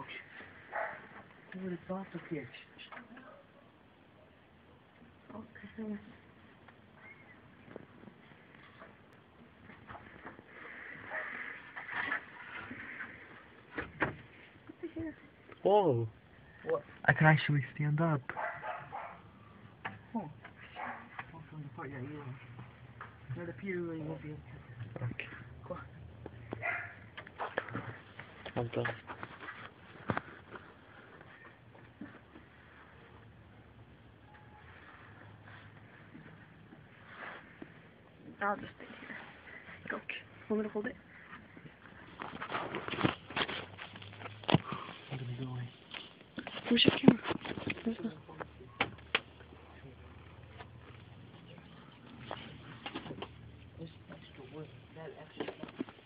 would have thought of it. Okay. Whoa. What? I can actually stand up. Oh. From the part, yeah, you know. The pew where you won't be able to. Okay. Go on. I'm done. I'll just stay here. Go. Want me to hold it? I'm gonna go away. Where's your camera? There's no. This extra work, that extra stuff.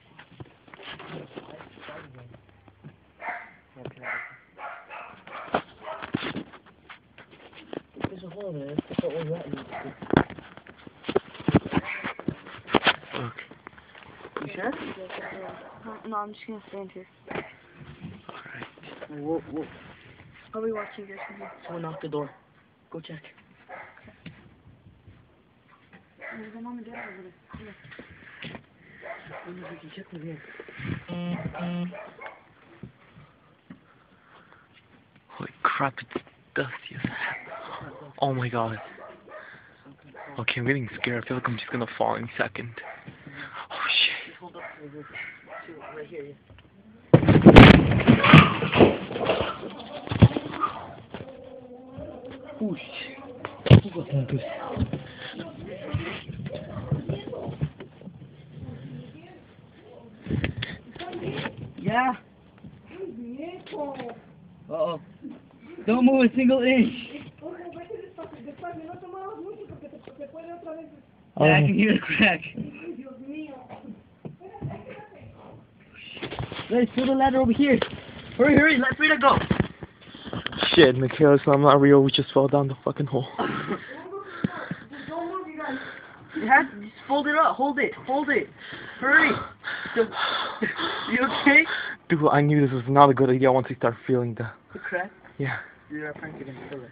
There's a hole there. That's what we're at. Okay. You sure? No, I'm just gonna stand here. Alright. Whoa. I'll be watching you guys from here. Someone knocked the door. Go check. There's a mom and dad over there. Maybe we can check with him. Holy crap, it's dusty as hell. Oh my god. Okay, I'm getting scared. I feel like I'm just gonna fall in a second. Oh shit. Just hold up to the roof. Right here, yeah. Oh shit. Who got that good? Yeah. Uh-oh. Don't move a single inch. Yeah, I can hear the crack. Let's throw the ladder over here. Hurry, let Frida go. Shit, Michaela, so I'm not real. We just fell down the fucking hole. You have to just fold it up. Hold it. Hurry. You okay? Dude, I knew this was not a good idea once I start feeling the... The crack? Yeah. You're not pranking him. Kill it.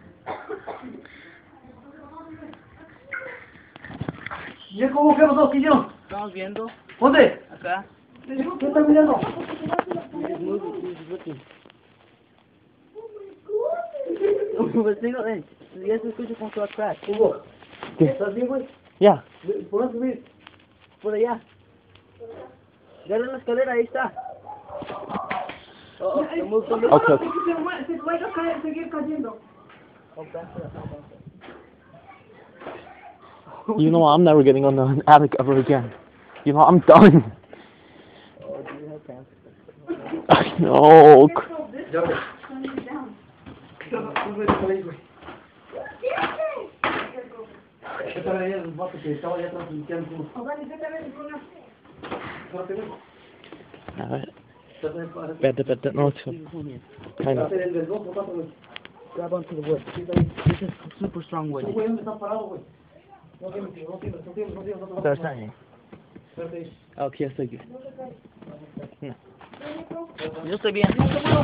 ¿Y cómo qué pasó? ¿Qué hicieron? Estamos viendo. ¿Dónde? Acá. ¿Qué están mirando? Move a single inch. Ya se escucha como se va a crack. Hugo, ¿estás bien, güey? Yeah. ¿Por dónde subir? Por allá. Agarra la escalera, ahí está. Okay. Se puede seguir cayendo. You know what? I'm never getting on the attic ever again. You know, I'm done. Oh, do you have pants? I know. Alright. Better. No, it's good. Kind of. Grab onto the wood. This is super strong wood. They're saying. Okay, estoy bien. No. Yo estoy bien.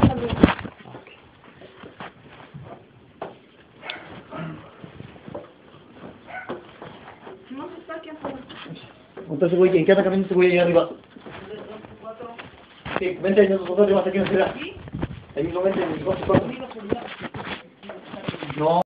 Entonces, güey, ¿en qué anda caminando este güey allá arriba? Sí, vente, nosotros arriba, aquí en la ciudad. Ahí mismo vente, 24. No.